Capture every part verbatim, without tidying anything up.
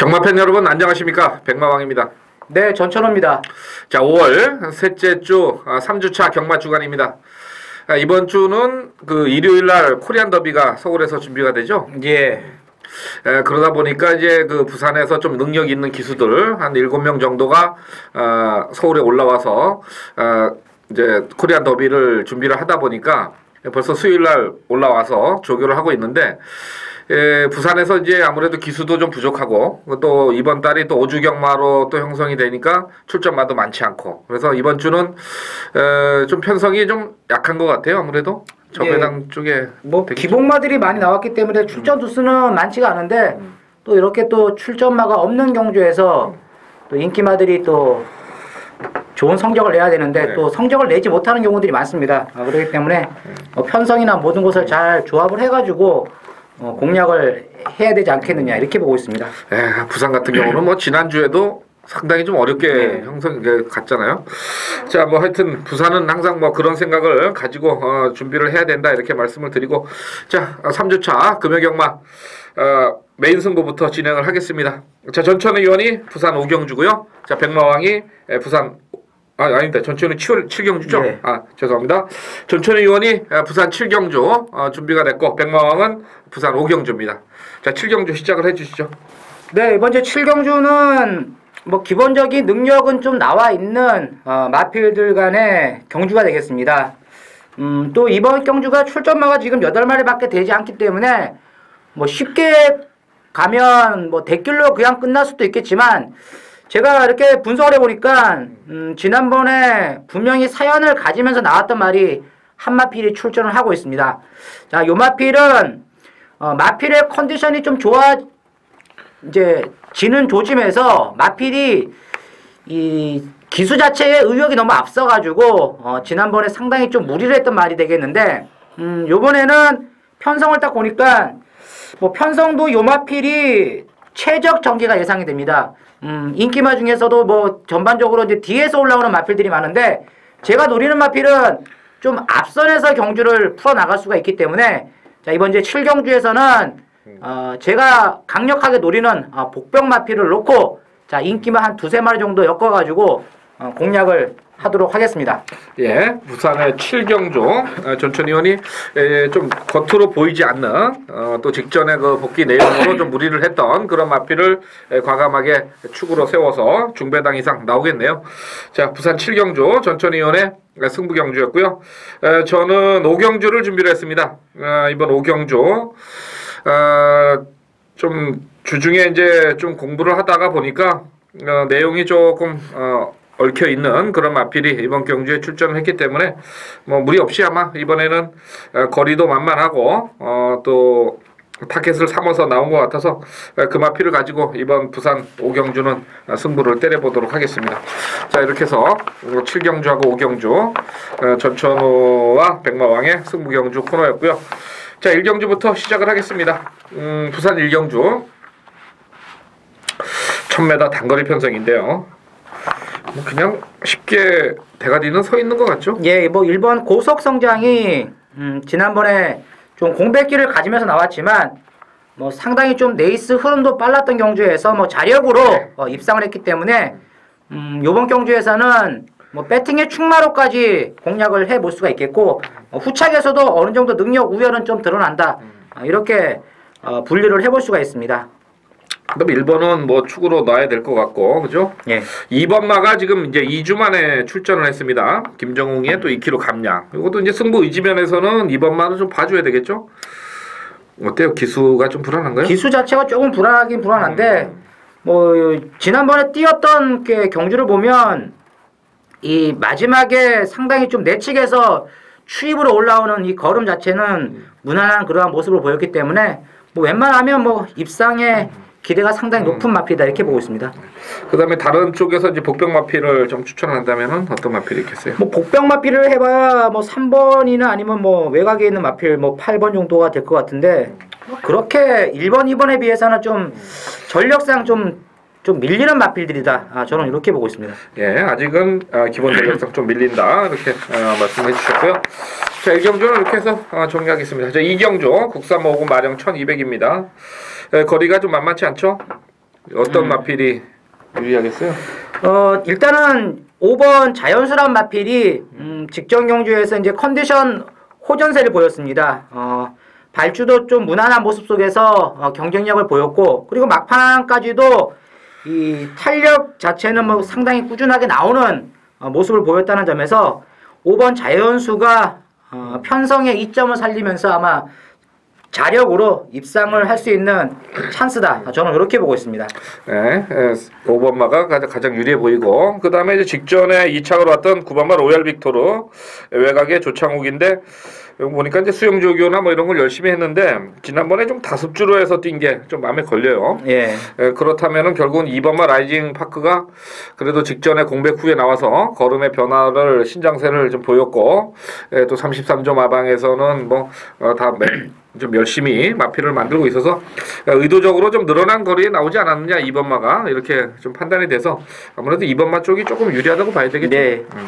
경마팬 여러분 안녕하십니까, 백마왕입니다. 네, 전천호입니다. 자, 오월 셋째 주 삼 주차 경마 주간입니다. 이번 주는 그 일요일날 코리안 더비가 서울에서 준비가 되죠. 예. 에, 그러다 보니까 이제 그 부산에서 좀 능력 있는 기수들 한 일곱 명 정도가 어, 서울에 올라와서 어, 이제 코리안 더비를 준비를 하다 보니까 벌써 수요일날 올라와서 조교를 하고 있는데, 에, 부산에서 이제 아무래도 기수도 좀 부족하고 또 이번 달이 또 오주 경마로 또 형성이 되니까 출전마도 많지 않고, 그래서 이번 주는 에, 좀 편성이 좀 약한 것 같아요. 아무래도 저배당 예. 쪽에 뭐 되겠죠? 기복마들이 많이 나왔기 때문에 출전 두수는 음. 많지가 않은데 음. 또 이렇게 또 출전마가 없는 경주에서 음. 또 인기마들이 또 좋은 성적을 내야 되는데 네. 또 성적을 내지 못하는 경우들이 많습니다. 아, 그렇기 때문에 음. 어, 편성이나 모든 것을 잘 조합을 해가지고 어, 공략을 해야 되지 않겠느냐 이렇게 보고 있습니다. 에, 부산 같은 경우는 뭐 지난주에도 상당히 좀 어렵게 네. 형성 갔잖아요. 자, 뭐 하여튼 부산은 항상 뭐 그런 생각을 가지고 어, 준비를 해야 된다 이렇게 말씀을 드리고, 자, 삼 주차 금요경마 어, 메인 승부부터 진행을 하겠습니다. 자, 전천 의원이 부산 오경주고요. 자, 백마왕이 에, 부산 아, 아닙니다. 전천은 칠 경주죠? 네. 아, 죄송합니다. 전천 의원이 부산 칠 경주 어, 준비가 됐고, 백마왕은 부산 오 경주입니다. 자, 칠 경주 시작을 해주시죠. 네, 이번 주 칠 경주는 뭐 기본적인 능력은 좀 나와 있는 어, 마필들 간의 경주가 되겠습니다. 음, 또 이번 경주가 출전마가 지금 여덟 마리밖에 되지 않기 때문에 뭐 쉽게 가면 뭐 대길로 그냥 끝날 수도 있겠지만, 제가 이렇게 분석을 해보니까 음, 지난번에 분명히 사연을 가지면서 나왔던 말이 한 마필이 출전을 하고 있습니다. 자, 요 마필은 어, 마필의 컨디션이 좀 좋아 이제 지는 조짐에서 마필이 이 기수 자체의 의욕이 너무 앞서가지고 어, 지난번에 상당히 좀 무리를 했던 말이 되겠는데, 음, 요번에는 편성을 딱 보니까 뭐 편성도 요 마필이 최적 전개가 예상이 됩니다. 음, 인기마 중에서도 뭐 전반적으로 이제 뒤에서 올라오는 마필들이 많은데, 제가 노리는 마필은 좀 앞선에서 경주를 풀어나갈 수가 있기 때문에, 자, 이번 이제 칠 경주에서는 어, 제가 강력하게 노리는 어, 복병 마필을 놓고, 자, 인기마 한 두세 마리 정도 엮어가지고 어, 공략을 하도록 하겠습니다. 예, 부산의 칠 경주 어, 전천 의원이 에, 좀 겉으로 보이지 않는 어, 또 직전에 그 복귀 내용으로 좀 무리를 했던 그런 마필을 에, 과감하게 축으로 세워서 중배당 이상 나오겠네요. 자, 부산 칠 경주 전천 의원의 승부 경주였고요. 에, 저는 오 경주를 준비를 했습니다. 어, 이번 오 경주 어, 좀 주중에 이제 좀 공부를 하다가 보니까 어, 내용이 조금 어, 얽혀 있는 그런 마필이 이번 경주에 출전을 했기 때문에 뭐 무리 없이 아마 이번에는 어, 거리도 만만하고 어, 또 타켓을 삼아서 나온 것 같아서 그 마필을 가지고 이번 부산 오 경주는 승부를 때려보도록 하겠습니다. 자, 이렇게 해서 칠 경주하고 오 경주 어, 전천호와 백마왕의 승부 경주 코너였고요. 자, 일 경주부터 시작을 하겠습니다. 음, 부산 일 경주 천 미터 단거리 편성인데요. 뭐 그냥 쉽게 대가리는 서 있는 것 같죠? 예, 뭐 일 번 고속 성장이 음, 지난번에 좀 공백기를 가지면서 나왔지만 뭐 상당히 좀 레이스 흐름도 빨랐던 경주에서 뭐 자력으로 네. 어, 입상을 했기 때문에 음, 요번 경주에서는 뭐 배팅의 충마로까지 공략을 해볼 수가 있겠고, 어, 후착에서도 어느 정도 능력 우열은 좀 드러난다. 어, 이렇게 어, 분류를 해볼 수가 있습니다. 그럼 일 번은 뭐 축으로 놔야 될 것 같고, 그죠? 예. 이 번 마가 지금 이제 이 주 만에 출전을 했습니다. 김정웅의 또 이 킬로그램 감량. 이것도 이제 승부 의지면에서는 이 번 마는 좀 봐줘야 되겠죠? 어때요? 기수가 좀 불안한가요? 기수 자체가 조금 불안하긴 불안한데, 음. 뭐 지난번에 뛰었던 게 경주를 보면 이 마지막에 상당히 좀 내측에서 추입으로 올라오는 이 걸음 자체는 음. 무난한 그러한 모습을 보였기 때문에 뭐 웬만하면 뭐 입상에 음. 기대가 상당히 높은 음. 마필이다 이렇게 보고 있습니다. 그 다음에 다른 쪽에서 이제 복병 마필을 좀 추천한다면은 어떤 마필이 있겠어요? 뭐 복병 마필을 해봐야 뭐 삼 번이나 아니면 뭐 외곽에 있는 마필 뭐 팔 번 정도가 될 것 같은데, 뭐 그렇게 일 번, 이 번에 비해서는 좀 전력상 좀 좀 밀리는 마필들이다. 아, 저는 이렇게 보고 있습니다. 예, 아직은 아, 기본 전력상 좀 밀린다 이렇게 어, 말씀해 주셨고요. 자, 일 경주는 이렇게 해서 어, 정리하겠습니다. 자, 이 경주 국산 모금 마령 천이백입니다. 에, 거리가 좀 만만치 않죠? 어떤 음. 마필이 유리하겠어요? 어, 일단은 오 번 자연수란 마필이 음, 직전 경주에서 이제 컨디션 호전세를 보였습니다. 어, 발주도 좀 무난한 모습 속에서 어, 경쟁력을 보였고, 그리고 막판까지도 이 탄력 자체는 뭐 상당히 꾸준하게 나오는 어, 모습을 보였다는 점에서 오 번 자연수가 어, 편성의 이점을 살리면서 아마 자력으로 입상을 할 수 있는 찬스다. 저는 이렇게 보고 있습니다. 네, 오 번마가 가장, 가장 유리해 보이고, 그 다음에 이제 직전에 이 착으로 왔던 구 번마 로얄 빅토르, 외곽의 조창욱인데, 여기 보니까 이제 수영조교나 뭐 이런 걸 열심히 했는데, 지난번에 좀 다습주로 해서 뛴 게 좀 마음에 걸려요. 예. 에, 그렇다면은 결국은 이 번마 라이징 파크가 그래도 직전에 공백 후에 나와서 걸음의 변화를, 신장세를 좀 보였고, 에, 또 삼십삼 점 마방에서는 뭐, 어, 다 좀 열심히 마필을 만들고 있어서 의도적으로 좀 늘어난 거리에 나오지 않았느냐 이 번마가 이렇게 좀 판단이 돼서 아무래도 이 번마 쪽이 조금 유리하다고 봐야 되겠죠. 네. 음,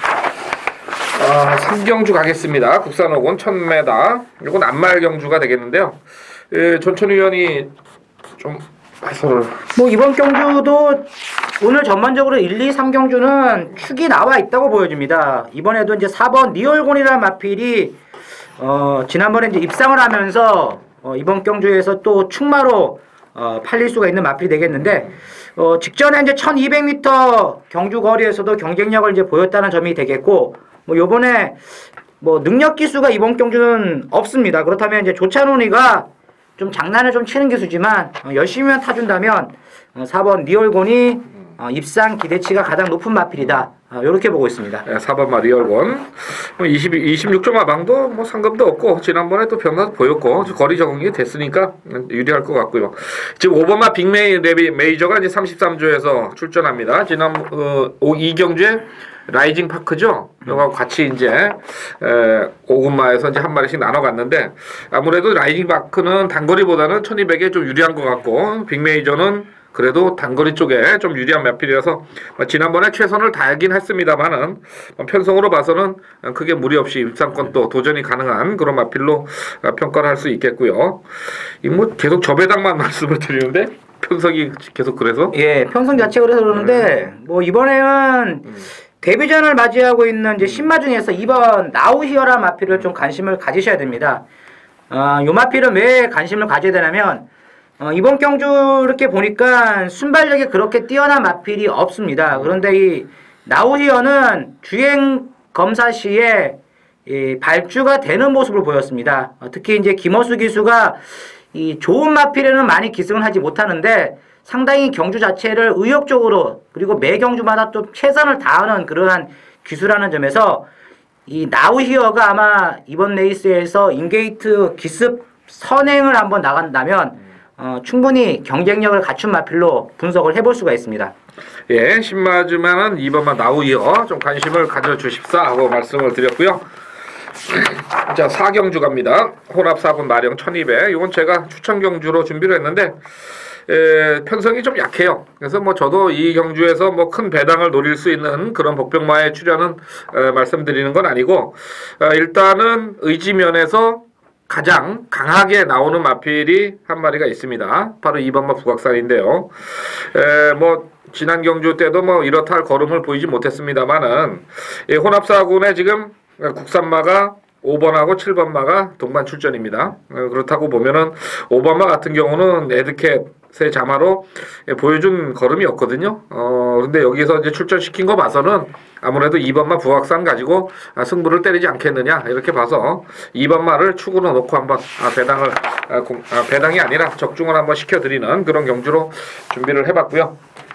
예. 아, 삼 경주 가겠습니다. 국산오곤 천 미터. 이건 안말 경주가 되겠는데요. 예, 전천 위원이 좀 해설을. 뭐 이번 경주도 오늘 전반적으로 일, 이, 삼 경주는 축이 나와 있다고 보여집니다. 이번에도 이제 사 번 니얼곤이라는 마필이 어, 지난번에 이제 입상을 하면서 어, 이번 경주에서 또 충마로 어, 팔릴 수가 있는 마필이 되겠는데 어, 직전에 이제 천이백 미터 경주 거리에서도 경쟁력을 이제 보였다는 점이 되겠고 뭐 요번에 뭐 능력 기수가 이번 경주는 없습니다. 그렇다면 이제 조찬훈이가 좀 장난을 좀 치는 기수지만 어, 열심히만 타준다면 어, 사 번 니얼곤이 어, 입상 기대치가 가장 높은 마필이다. 어, 이렇게 보고 있습니다. 네, 사 번마 리얼곤. 뭐 이십, 이십육 점 마방도 뭐 상금도 없고 지난번에 또 변화도 보였고 거리 적응이 됐으니까 유리할 것 같고요. 지금 오 번마 빅메이 레비 메이저가 이제 삼십삼 조에서 출전합니다. 지난 어, 이 경주에 라이징 파크죠. 이거하고 같이 이제 에, 오군마에서 이제 한 마리씩 나눠 갔는데 아무래도 라이징 파크는 단거리보다는 천이백에 좀 유리한 것 같고 빅메이저는 그래도 단거리 쪽에 좀 유리한 마필이라서 지난번에 최선을 다하긴 했습니다만은 편성으로 봐서는 크게 무리 없이 입상권 또 도전이 가능한 그런 마필로 평가를 할 수 있겠고요. 이 뭐 계속 저배당만 말씀을 드리는데 편성이 계속 그래서 예, 편성 자체 그래서 그러는데 뭐 이번에는 데뷔전을 맞이하고 있는 이제 신마 중에서 이 번 나우히어라 마필을 좀 관심을 가지셔야 됩니다. 어, 요 마필은 왜 관심을 가져야 되냐면 어, 이번 경주 이렇게 보니까 순발력이 그렇게 뛰어난 마필이 없습니다. 그런데 이 나우히어는 주행 검사 시에 이 발주가 되는 모습을 보였습니다. 어, 특히 이제 김어수 기수가 이 좋은 마필에는 많이 기승을 하지 못하는데 상당히 경주 자체를 의욕적으로 그리고 매 경주마다 또 최선을 다하는 그러한 기수라는 점에서 이 나우히어가 아마 이번 레이스에서 인게이트 기습 선행을 한번 나간다면 어, 충분히 경쟁력을 갖춘 마필로 분석을 해볼 수가 있습니다. 예, 신마주만은 이 번마 나우히어 좀 관심을 가져주십사 하고 말씀을 드렸고요. 자, 사 경주 갑니다. 혼합 사 군 마령 천이백. 이건 제가 추천 경주로 준비를 했는데 에, 편성이 좀 약해요. 그래서 뭐 저도 이 경주에서 뭐 큰 배당을 노릴 수 있는 그런 복병마에 출연은 에, 말씀드리는 건 아니고 에, 일단은 의지면에서 가장 강하게 나오는 마필이 한 마리가 있습니다. 바로 이 번마 북악산인데요. 에, 뭐 지난 경주 때도 뭐 이렇다 할 걸음을 보이지 못했습니다만은 이 혼합사군에 지금 국산마가 오 번하고 칠 번마가 동반 출전입니다. 어, 그렇다고 보면은 오 번마 같은 경우는 에드캣의 자마로 보여준 걸음이었거든요. 어, 근데 여기서 이제 출전시킨 거 봐서는 아무래도 이 번마 부학산 가지고 승부를 때리지 않겠느냐 이렇게 봐서 이 번마를 축으로 놓고 한번 배당을 배당이 아니라 적중을 한번 시켜드리는 그런 경주로 준비를 해봤고요.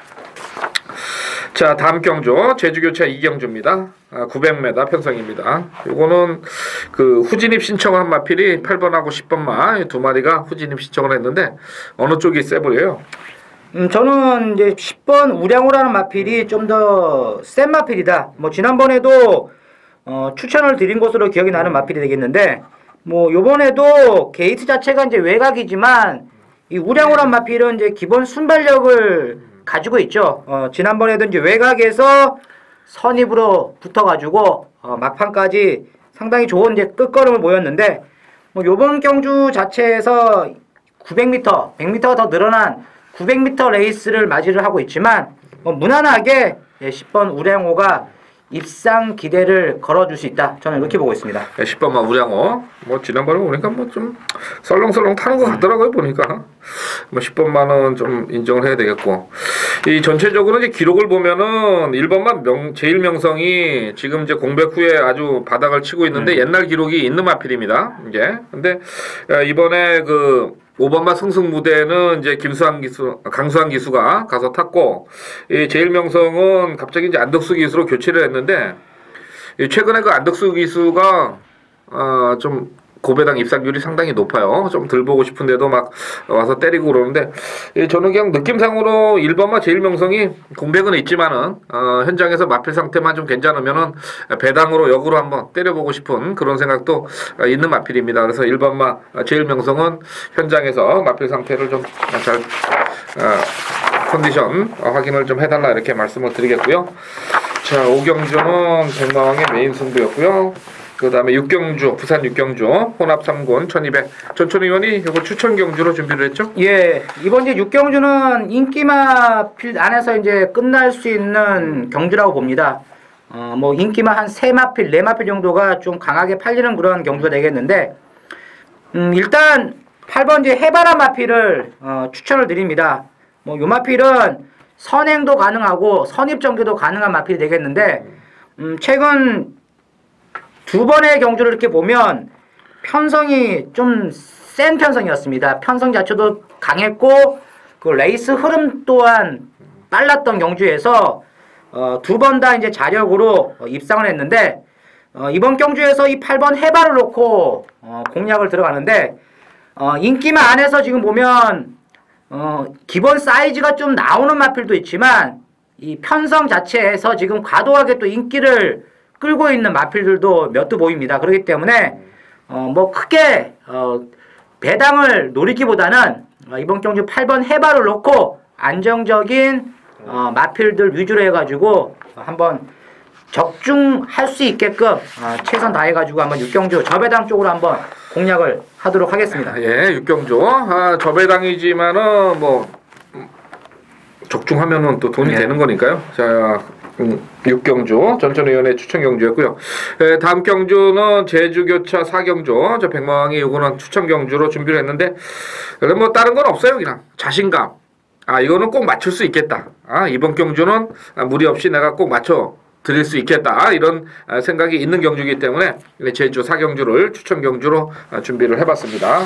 자, 다음 경주 제주교차 이 경주입니다. 아, 구백 미터 편성입니다. 요거는 그 후진입 신청한 마필이 팔 번하고 십 번마 두 마리가 후진입 신청을 했는데 어느 쪽이 세 보여요? 음, 저는 이제 십 번 우량호라는 마필이 좀 더 센 마필이다. 뭐 지난번에도 어, 추천을 드린 것으로 기억이 나는 마필이 되겠는데 뭐 요번에도 게이트 자체가 이제 외곽이지만 이 우량호란 마필은 이제 기본 순발력을 가지고 있죠. 어, 지난번에도 이제 외곽에서 선입으로 붙어가지고 어, 막판까지 상당히 좋은 이제 끝걸음을 보였는데 뭐 요번 경주 자체에서 구백 미터, 백 미터가 더 늘어난 구백 미터 레이스를 맞이를 하고 있지만 뭐 무난하게 예, 십 번 우량호가 입상 기대를 걸어줄 수 있다. 저는 이렇게 보고 있습니다. 네, 십 번마 우량호. 뭐 지난번에 보니까 뭐 좀 설렁설렁 타는 것 같더라고요. 보니까 뭐 십 번마는 좀 인정을 해야 되겠고, 이 전체적으로 이제 기록을 보면은 일 번마 명 제일 명성이 지금 이제 공백 후에 아주 바닥을 치고 있는데 음. 옛날 기록이 있는 마필입니다. 이제 근데 이번에 그 오 번마 승승무대는 이제 김수환 기수, 강수환 기수가 가서 탔고, 이 제일 명성은 갑자기 이제 안덕수 기수로 교체를 했는데, 이 최근에 그 안덕수 기수가 어, 좀 고배당 입상률이 상당히 높아요. 좀 덜 보고 싶은데도 막 와서 때리고 그러는데, 이 저는 그냥 느낌상으로 일 번마 제일 명성이 공백은 있지만은 어, 현장에서 마필 상태만 좀 괜찮으면은 배당으로 역으로 한번 때려보고 싶은 그런 생각도 있는 마필입니다. 그래서 일 번마 제일 명성은 현장에서 마필 상태를 좀 잘 어, 컨디션 확인을 좀 해달라 이렇게 말씀을 드리겠고요. 자, 오경주는 백마왕의 메인 승부였고요. 그 다음에 육경주, 부산 육경주, 혼합 삼 군 천이백. 전천 의원이 이거 추천 경주로 준비를 했죠? 예, 이번 이제 육경주는 인기마 필 안에서 이제 끝날 수 있는 경주라고 봅니다. 어, 뭐 인기마 한 세 마필, 네 마필 정도가 좀 강하게 팔리는 그런 경주가 되겠는데, 음, 일단 팔 번 이제 해바람 마필을 어, 추천을 드립니다. 뭐 요 마필은 선행도 가능하고 선입 전개도 가능한 마필이 되겠는데, 음, 최근 두 번의 경주를 이렇게 보면 편성이 좀 센 편성이었습니다. 편성 자체도 강했고 그 레이스 흐름 또한 빨랐던 경주에서 어, 두 번 다 이제 자력으로 어, 입상을 했는데, 어, 이번 경주에서 이 팔 번 해발을 놓고 어, 공략을 들어가는데, 어, 인기마 안에서 지금 보면 어, 기본 사이즈가 좀 나오는 마필도 있지만 이 편성 자체에서 지금 과도하게 또 인기를 끌고 있는 마필들도 몇 두 보입니다. 그렇기 때문에 어, 뭐 크게 어, 배당을 노리기보다는 어, 이번 경주 팔 번 해발을 놓고 안정적인 어, 마필들 위주로 해가지고 한번 적중할 수 있게끔 어, 최선 다해가지고 한번 육경주 저배당 쪽으로 한번 공략을 하도록 하겠습니다. 예, 육경주. 아, 저배당이지만은 뭐 적중하면은 또 돈이 예. 되는 거니까요. 자, 음, 육경주 전천의원의 추천 경주였고요. 에, 다음 경주는 제주교차 사 경주. 저 백마왕이 이거는 추천 경주로 준비를 했는데, 뭐 다른 건 없어요. 그냥 자신감. 아, 이거는 꼭 맞출 수 있겠다. 아, 이번 경주는 무리 없이 내가 꼭 맞춰 드릴 수 있겠다. 이런 생각이 있는 경주이기 때문에 제주 사 경주를 추천 경주로 준비를 해봤습니다.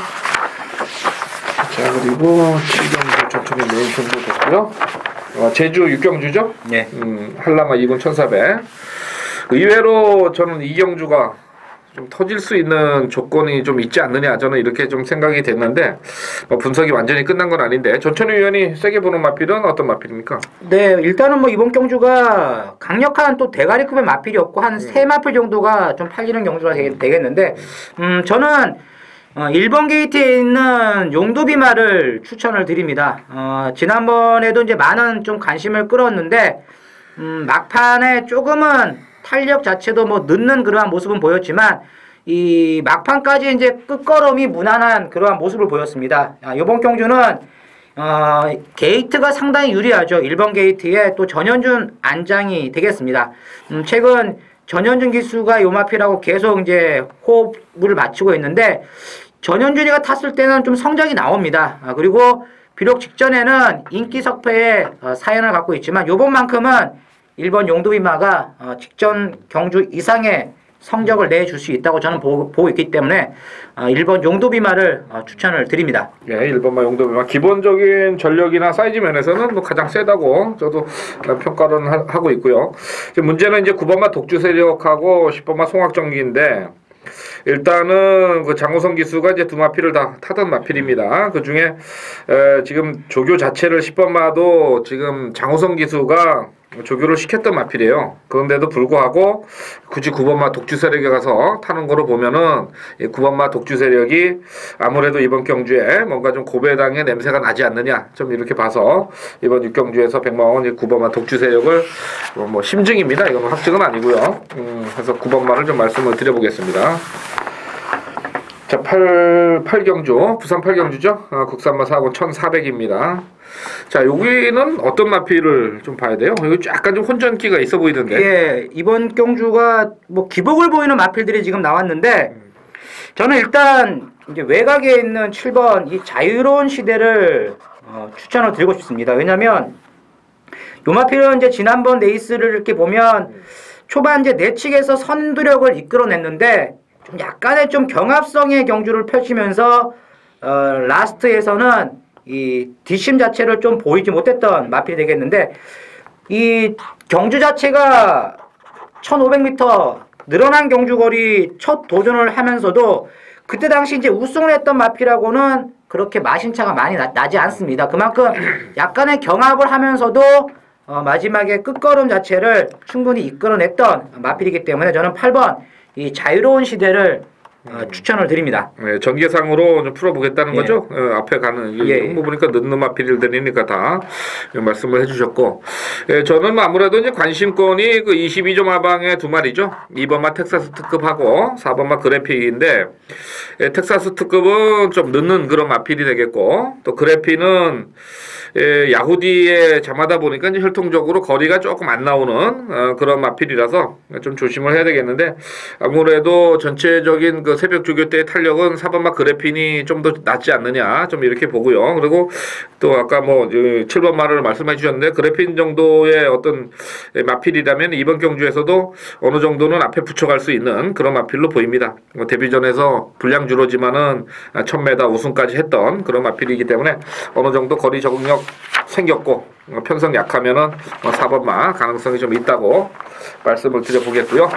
자, 그리고 칠 경주 전천의 메인 경주 됐고요. 어, 제주 육경주죠? 네. 음, 한라마 이 군 천사백. 의외로 저는 이 경주가 좀 터질 수 있는 조건이 좀 있지 않느냐, 저는 이렇게 좀 생각이 됐는데, 뭐 분석이 완전히 끝난 건 아닌데, 전천 의원이 세게 보는 마필은 어떤 마필입니까? 네, 일단은 뭐 이번 경주가 강력한 또 대가리급의 마필이었고 한 세 음. 마필 정도가 좀 팔리는 경주가 되겠는데, 음, 저는 어, 일 번 게이트에 있는 용도비마를 추천을 드립니다. 어, 지난번에도 이제 많은 좀 관심을 끌었는데, 음, 막판에 조금은 탄력 자체도 뭐 늦는 그러한 모습은 보였지만, 이 막판까지 이제 끝걸음이 무난한 그러한 모습을 보였습니다. 아, 이번 경주는 어, 게이트가 상당히 유리하죠. 일 번 게이트에 또 전현준 안장이 되겠습니다. 음, 최근 전현준 기수가 요마필하고 계속 이제 호흡을 맞추고 있는데, 전현준이가 탔을 때는 좀 성적이 나옵니다. 아, 그리고 비록 직전에는 인기 석패의 어, 사연을 갖고 있지만 요번만큼은 일 번 용도비마가 어, 직전 경주 이상의 성적을 내줄 수 있다고 저는 보고, 보고 있기 때문에 어, 일 번 용도비마를 어, 추천을 드립니다. 예, 일 번마 용도비마 기본적인 전력이나 사이즈 면에서는 뭐 가장 세다고 저도 평가를 하, 하고 있고요. 이제 문제는 이제 구 번마 독주 세력하고 십 번마 송악정기인데, 일단은 그 장호성 기수가 이제 두 마필을 다 타던 마필입니다. 그 중에 에, 지금 조교 자체를 십 번마도 지금 장호성 기수가 조교를 시켰던 마필이에요. 그런데도 불구하고 굳이 구 번마 독주 세력에 가서 타는 거로 보면은 구 번마 독주 세력이 아무래도 이번 경주에 뭔가 좀 고배당의 냄새가 나지 않느냐, 좀 이렇게 봐서 이번 육경주에서 백마왕은 구 번마 독주 세력을 뭐 심증입니다. 이건 확증은 아니고요. 음, 그래서 구 번마를 좀 말씀을 드려보겠습니다. 자, 팔, 팔 경주, 부산 팔 경주죠. 어, 국산마 사고 천사백입니다. 자, 여기는 어떤 마필을 좀 봐야 돼요? 여기 약간 좀 혼전기가 있어 보이던데. 예, 이번 경주가 뭐 기복을 보이는 마필들이 지금 나왔는데 저는 일단 이제 외곽에 있는 칠 번 이 자유로운 시대를 어, 추천을 드리고 싶습니다. 왜냐면 요 마필은 이제 지난번 레이스를 이렇게 보면 초반 이제 내측에서 선두력을 이끌어냈는데 좀 약간의 좀 경합성의 경주를 펼치면서 어, 라스트에서는 이 뒷심 자체를 좀 보이지 못했던 마필이 되겠는데 이 경주 자체가 천오백 미터 늘어난 경주거리 첫 도전을 하면서도 그때 당시 이제 우승을 했던 마필하고는 그렇게 마신차가 많이 나, 나지 않습니다. 그만큼 약간의 경합을 하면서도 어, 마지막에 끝걸음 자체를 충분히 이끌어냈던 마필이기 때문에 저는 팔 번 이 자유로운 시대를 어, 추천을 드립니다. 네, 전개상으로 좀 풀어보겠다는 예. 거죠. 어, 앞에 가는 이 예. 홍보 보니까 늦는 마필들이니까 다 말씀을 해주셨고, 예, 저는 뭐 아무래도 이제 관심권이 그 이십이 점 하방의 두 마리죠. 이 번마 텍사스 특급하고 사 번마 그래픽인데, 예, 텍사스 특급은 좀 늦는 그런 마필이 되겠고, 또 그래픽은 예, 야후디에 잠하다 보니까 이제 혈통적으로 거리가 조금 안 나오는 어, 그런 마필이라서 좀 조심을 해야 되겠는데, 아무래도 전체적인 그 새벽 조교 때의 탄력은 사 번마 그래핀이 좀 더 낫지 않느냐 좀 이렇게 보고요. 그리고 또 아까 뭐 칠 번마를 말씀해 주셨는데 그래핀 정도의 어떤 마필이라면 이번 경주에서도 어느 정도는 앞에 붙여갈 수 있는 그런 마필로 보입니다. 뭐 데뷔전에서 분량주로지만은 천 미터 우승까지 했던 그런 마필이기 때문에 어느 정도 거리 적응력 생겼고 편성 약하면은 사 번마 가능성이 좀 있다고 말씀을 드려보겠고요.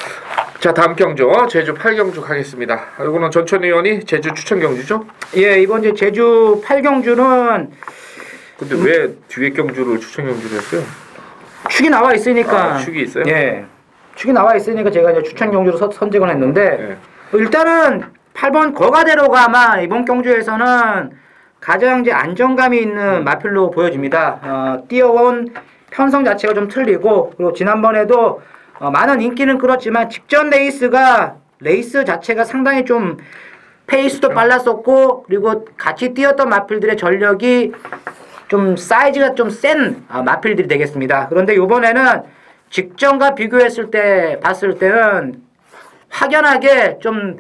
자, 다음 경주 제주 팔 경주 가겠습니다. 이거는 전천 의원이 제주 추천 경주죠? 예, 이번 이제 제주 팔 경주는 근데 왜 뒤에 경주를 추천 경주를 했어요? 축이 나와 있으니까. 아, 축이 있어요? 예. 축이 나와 있으니까 제가 이제 추천 경주로 서, 선정을 했는데 네. 일단은 팔 번 거가대로가 아마 이번 경주에서는 가장 이제 안정감이 있는 마필로 보여집니다. 어, 뛰어온 편성 자체가 좀 틀리고 그리고 지난번에도 어, 많은 인기는 끌었지만 직전 레이스가 레이스 자체가 상당히 좀 페이스도 빨랐었고 그리고 같이 뛰었던 마필들의 전력이 좀 사이즈가 좀 센 아, 마필들이 되겠습니다. 그런데 이번에는 직전과 비교했을 때 봤을 때는 확연하게 좀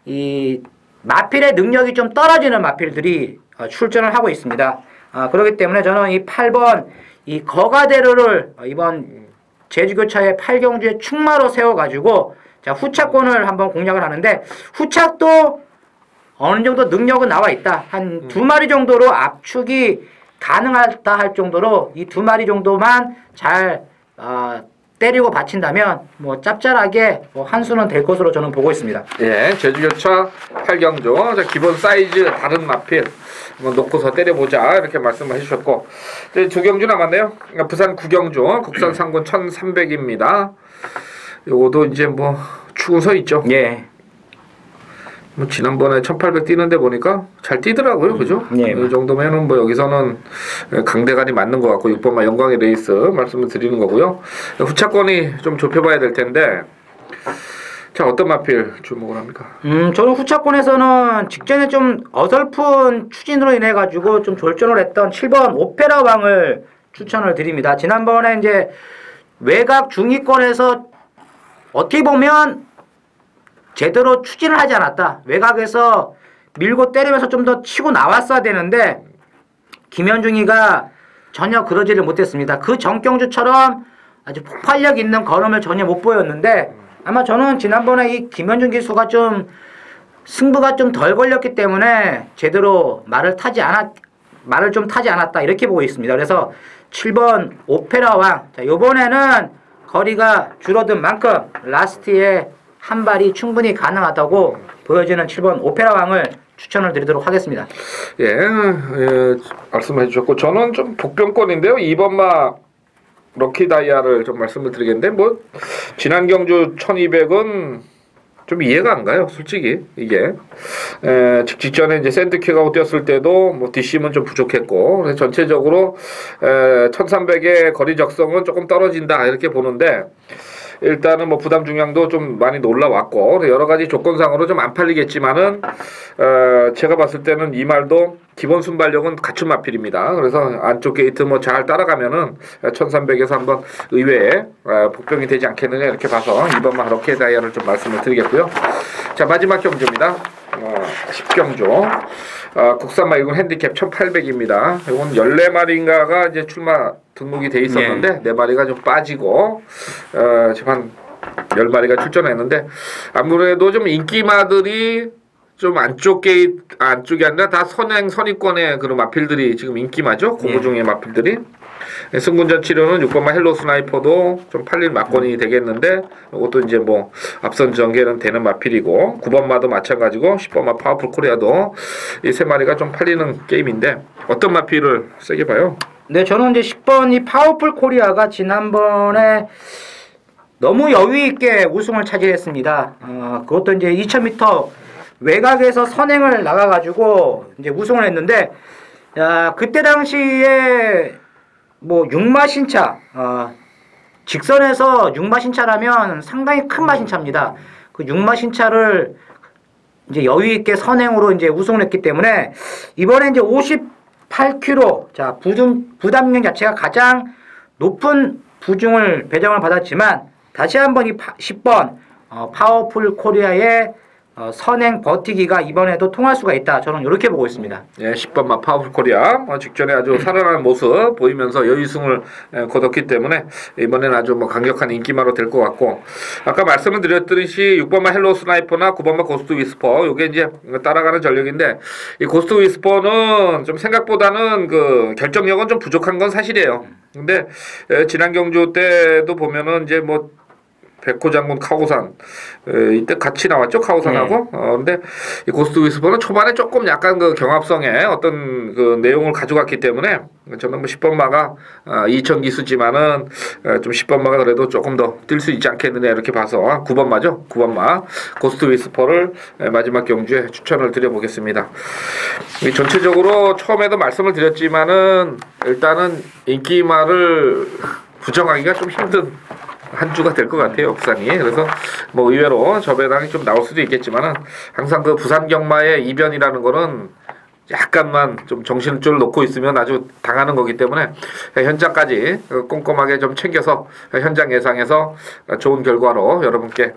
이 마필의 능력이 좀 떨어지는 마필들이 어, 출전을 하고 있습니다. 아, 그렇기 때문에 저는 이 팔 번 이 거가대로를 어, 이번 제주교차의 팔 경주에 충마로 세워가지고 자 후차권을 한번 공략을 하는데 후차도 어느 정도 능력은 나와 있다. 한 두 마리 정도로 압축이 가능하다 할 정도로 이 두 마리 정도만 잘 어, 때리고 받친다면 뭐 짭짤하게 뭐 한 수는 될 것으로 저는 보고 있습니다. 예, 제주교차 팔 경주 자, 기본 사이즈 다른 마필 한번 놓고서 때려보자 이렇게 말씀을 해주셨고 이제 두 경주 남았네요. 부산 구 경주 국산 상군 천삼백입니다. 요것도 이제 뭐 축은 서 있죠. 예. 뭐 지난번에 천팔백 뛰는데 보니까 잘 뛰더라고요, 그죠? 예. 이 정도면은 뭐 여기서는 강대간이 맞는 것 같고 육 번마 영광의 레이스 말씀을 드리는 거고요. 후차권이 좀 좁혀봐야 될 텐데. 자, 어떤 마필 주목을 합니까? 음, 저는 후차권에서는 직전에 좀 어설픈 추진으로 인해 가지고 좀 졸전을 했던 칠 번 오페라 왕을 추천을 드립니다. 지난번에 이제 외곽 중위권에서 어떻게 보면 제대로 추진을 하지 않았다. 외곽에서 밀고 때리면서 좀 더 치고 나왔어야 되는데 김현중이가 전혀 그러지를 못했습니다. 그 전경주처럼 아주 폭발력 있는 걸음을 전혀 못 보였는데 아마 저는 지난번에 이 김현중 기수가 좀 승부가 좀 덜 걸렸기 때문에 제대로 말을 타지 않았 말을 좀 타지 않았다 이렇게 보고 있습니다. 그래서 칠 번 오페라 왕. 자, 요번에는 거리가 줄어든 만큼 라스트에 한 발이 충분히 가능하다고 보여지는 칠 번 오페라 왕을 추천을 드리도록 하겠습니다. 예, 예 말씀해 주셨고 저는 좀 복병권인데요. 이 번마 럭키 다이아를 좀 말씀을 드리겠는데 뭐 지난 경주 천이백은 좀 이해가 안 가요, 솔직히 이게 에, 직전에 이제 샌드킥하고 뛰었을 때도 뭐 뒷심은 좀 부족했고 그래서 전체적으로 에, 천삼백의 거리 적성은 조금 떨어진다 이렇게 보는데 일단은 뭐 부담 중량도 좀 많이 올라왔고 여러 가지 조건상으로 좀 안 팔리겠지만은 어, 제가 봤을 때는 이 말도 기본 순발력은 갖춘 마필입니다. 그래서 안쪽 게이트 뭐 잘 따라가면은 천삼백에서 한번 의외에 어, 복병이 되지 않겠느냐 이렇게 봐서 이번만 그렇게 다이아를 좀 말씀을 드리겠고요. 자, 마지막 경주입니다. 어, 십 경주. 어, 국산마 이건 핸디캡 천팔백입니다. 이건 열네 마리인가가 이제 출마 등록이 돼 있었는데 네 마리가 좀 빠지고 어, 지금 한 열 마리가 출전했는데 아무래도 좀 인기마들이 좀 안쪽 게이트 안쪽이 아니라 다 선행 선입권의 그런 마필들이 지금 인기마죠. 고무 중의 마필들이. 승군전 치료는 육 번마 헬로 스나이퍼도 좀 팔릴 막권이 되겠는데 이것도 이제 뭐 앞선 전개는 되는 마필이고 구 번마도 마찬가지고 십 번마 파워풀 코리아도 이 세 마리가 좀 팔리는 게임인데 어떤 마필을 세게 봐요? 네, 저는 이제 십 번 이 파워풀 코리아가 지난번에 너무 여유 있게 우승을 차지했습니다. 어, 그것도 이제 이천 미터 외곽에서 선행을 나가가지고 이제 우승을 했는데, 야, 그때 당시에 뭐 육마신차, 어, 직선에서 육마신차라면 상당히 큰 마신차입니다. 그 육마신차를 이제 여유 있게 선행으로 이제 우승을 했기 때문에 이번에 이제 오십팔 킬로그램, 자 부중 부담량 자체가 가장 높은 부중을 배정을 받았지만 다시 한번 이 십 번 어, 파워풀 코리아의 어, 선행 버티기가 이번에도 통할 수가 있다. 저는 이렇게 보고 있습니다. 예, 십 번마 파워풀 코리아 어, 직전에 아주 살아나는 모습 보이면서 여유승을 에, 거뒀기 때문에 이번에는 아주 뭐 강력한 인기마로 될 것 같고 아까 말씀을 드렸듯이 육 번마 헬로 스나이퍼나 구 번마 고스트 위스퍼 요게 이제 따라가는 전력인데 이 고스트 위스퍼는 좀 생각보다는 그 결정력은 좀 부족한 건 사실이에요. 근데 에, 지난 경주 때도 보면은 이제 뭐 백호 장군 카오산 에, 이때 같이 나왔죠 카오산하고. 네. 어 근데 이 고스트 위스퍼는 초반에 조금 약간 그 경합성에 어떤 그 내용을 가져갔기 때문에 저는 뭐 십 번마가 아, 이천 기수지만은 에, 좀 십 번마가 그래도 조금 더 뛸 수 있지 않겠느냐 이렇게 봐서 구 번마죠 구 번마 고스트 위스퍼를 에, 마지막 경주에 추천을 드려보겠습니다. 이 전체적으로 처음에도 말씀을 드렸지만은 일단은 인기마를 부정하기가 좀 힘든 한 주가 될 것 같아요, 부산이. 그래서 뭐 의외로 저 배당이 좀 나올 수도 있겠지만은 항상 그 부산 경마의 이변이라는 거는 약간만 좀 정신줄 놓고 있으면 아주 당하는 거기 때문에 현장까지 꼼꼼하게 좀 챙겨서 현장 예상에서 좋은 결과로 여러분께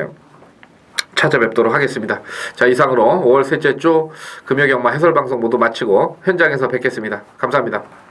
찾아뵙도록 하겠습니다. 자, 이상으로 오월 셋째 주 금요경마 해설방송 모두 마치고 현장에서 뵙겠습니다. 감사합니다.